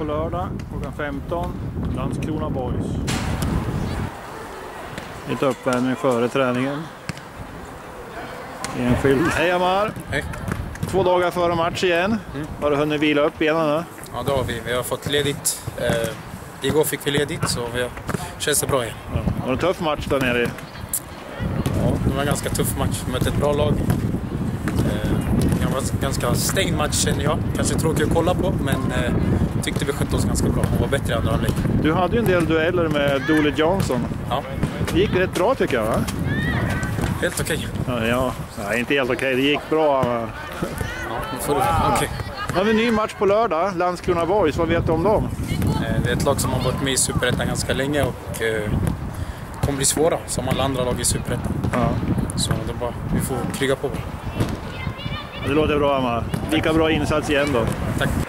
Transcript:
lördag klockan 15. Landskrona Boys. Lite uppvärmning före träningen. Enskild. Hej Amar! Hej! 2 dagar före match igen. Har du hunnit vila upp benen nu? Ja, det har vi. Vi har fått ledigt. Igår fick vi ledigt så vi känns det bra igen. Ja. Var det en tuff match där nere? Ja, det var en ganska tuff match. Vi mötte ett bra lag. Det var en ganska stängd match känner jag. Kanske tråkigt att kolla på, men tyckte vi skötte oss ganska bra. Hon var bättre än andra halvlek. Du hade ju en del dueller med Dooley Johnson. Ja. Det gick rätt bra tycker jag, va? Helt okej. Ja, inte helt okej. Det gick bra. Ja, okej. Nu har vi en ny match på lördag. Landskrona Boys. Vad vet du om dem? Det är ett lag som har varit med i Superettan ganska länge och kommer bli svåra som alla andra lag i Superettan. Ja. Så det är bara, vi får kriga på. Det låter bra, Amar. Lika bra insats igen då. Tack.